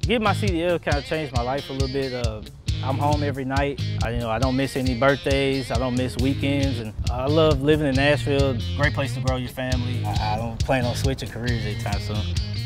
Getting my CDL kind of changed my life a little bit. I'm home every night. I don't miss any birthdays. I don't miss weekends, and I love living in Nashville. Great place to grow your family. I don't plan on switching careers anytime soon.